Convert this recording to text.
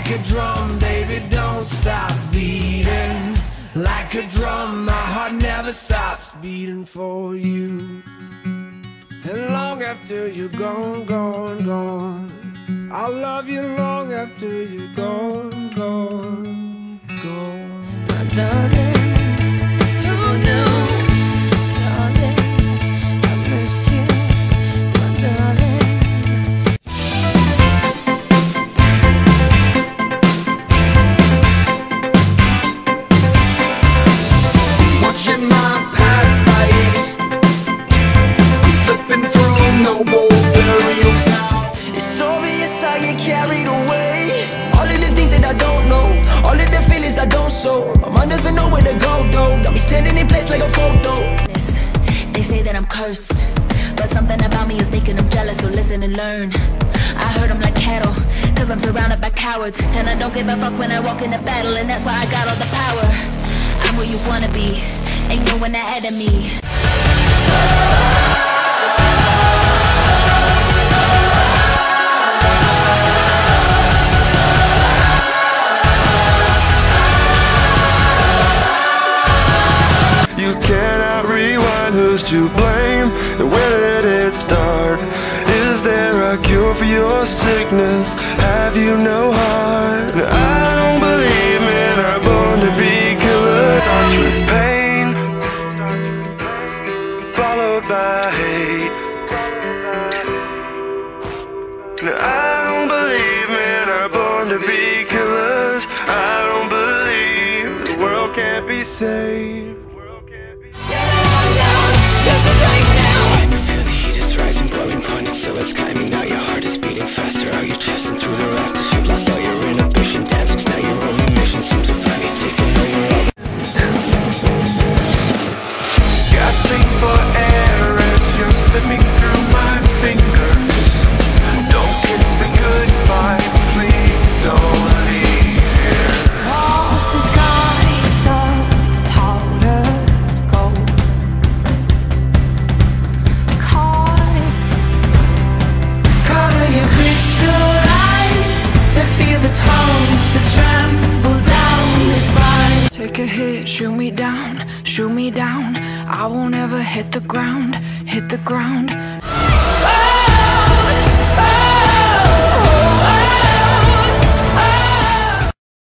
Like a drum, baby, don't stop beating. Like a drum, my heart never stops beating for you. And long after you're gone, gone, gone, I'll love you long after you're gone, gone, gone. My darling, you know, darling, I miss you, my darling. Watching my past likes, I'm flipping through noble burials now. It's obvious I get carried away. All of the things that I don't know, all of the feelings I don't show. My mind doesn't know where to go though. Got me standing in place like a photo. They say that I'm cursed, but something about me is making them jealous, so listen and learn. I heard them like cattle, cause I'm surrounded by cowards, and I don't give a fuck when I walk into battle, and that's why I got all the power. I'm where you wanna be, ain't no one ahead of me. You cannot rewind, who's to blame, and where did it start? Is there a cure for your sickness? Have you no heart? I don't believe men are born to be killers. Starts with pain, followed by hate. I don't believe men are born to be killers. I don't believe the world can't be saved. When you feel the heat is rising, boiling point until it's climbing. Now your heart is beating faster. Are you chasing through the rafters? You've lost all your inhibition. Dancing's now your only mission. Seems to finally taking over all. Gasping for air as you're slipping through my fingers. Don't kiss me goodbye, please don't leave here. Lost the skies of powdered gold, color your crystal eyes and feel the tones that tremble down your spine. Take a hit, shoot me down, shoot me down. I won't ever hit the ground, hit the ground.